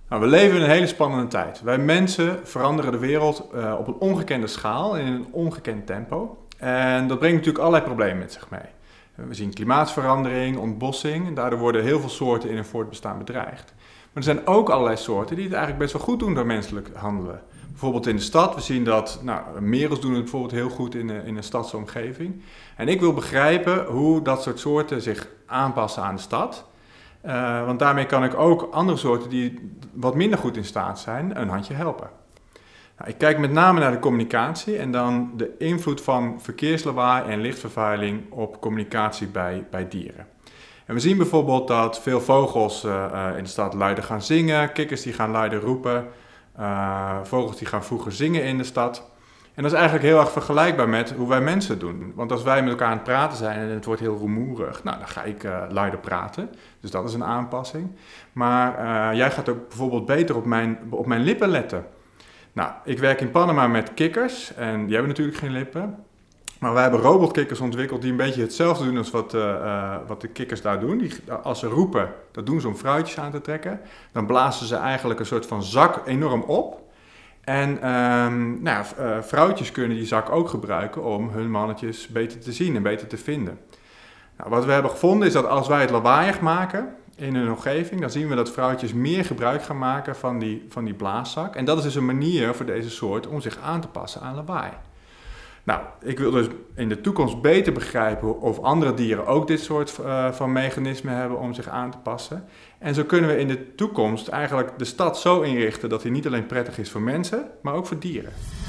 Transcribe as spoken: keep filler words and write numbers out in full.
Nou, we leven in een hele spannende tijd. Wij mensen veranderen de wereld uh, op een ongekende schaal en in een ongekend tempo. En dat brengt natuurlijk allerlei problemen met zich mee. We zien klimaatverandering, ontbossing en daardoor worden heel veel soorten in hun voortbestaan bedreigd. Maar er zijn ook allerlei soorten die het eigenlijk best wel goed doen door menselijk handelen. Bijvoorbeeld in de stad, we zien dat nou, merels doen het bijvoorbeeld heel goed in een, in een stadse omgeving. En ik wil begrijpen hoe dat soort soorten zich aanpassen aan de stad. Uh, want daarmee kan ik ook andere soorten die wat minder goed in staat zijn, een handje helpen. Nou, ik kijk met name naar de communicatie en dan de invloed van verkeerslawaai en lichtvervuiling op communicatie bij, bij dieren. En we zien bijvoorbeeld dat veel vogels uh, uh, in de stad luider gaan zingen, kikkers die gaan luider roepen, uh, vogels die gaan vroeger zingen in de stad. En dat is eigenlijk heel erg vergelijkbaar met hoe wij mensen het doen. Want als wij met elkaar aan het praten zijn en het wordt heel rumoerig, nou, dan ga ik uh, luider praten. Dus dat is een aanpassing. Maar uh, jij gaat ook bijvoorbeeld beter op mijn, op mijn lippen letten. Nou, ik werk in Panama met kikkers en die hebben natuurlijk geen lippen. Maar wij hebben robotkikkers ontwikkeld die een beetje hetzelfde doen als wat, uh, uh, wat de kikkers daar doen. Die, als ze roepen, dat doen ze om fruitjes aan te trekken. Dan blazen ze eigenlijk een soort van zak enorm op. En um, nou ja, uh, vrouwtjes kunnen die zak ook gebruiken om hun mannetjes beter te zien en beter te vinden. Nou, wat we hebben gevonden is dat als wij het lawaaiig maken in hun omgeving, dan zien we dat vrouwtjes meer gebruik gaan maken van die, van die blaaszak. En dat is dus een manier voor deze soort om zich aan te passen aan lawaai. Nou, ik wil dus in de toekomst beter begrijpen of andere dieren ook dit soort uh, van mechanismen hebben om zich aan te passen. En zo kunnen we in de toekomst eigenlijk de stad zo inrichten dat die niet alleen prettig is voor mensen, maar ook voor dieren.